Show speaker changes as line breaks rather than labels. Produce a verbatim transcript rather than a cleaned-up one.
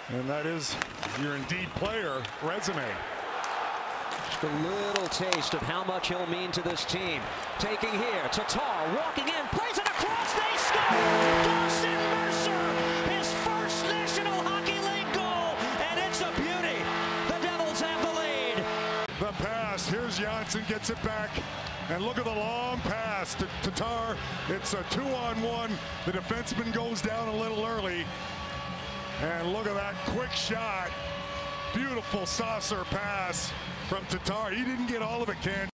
And that is your Indeed player resume.
Just a little taste of how much he'll mean to this team. Taking here, Tatar walking in, plays it across, they score! Dawson Mercer, his first National Hockey League goal, and it's a beauty. The Devils have the lead.
The pass, here's Janssen, gets it back. And look at the long pass to Tatar. It's a two-on-one. The defenseman goes down a little early. And look at that quick shot. Beautiful saucer pass from Tatar. He didn't get all of it, Ken.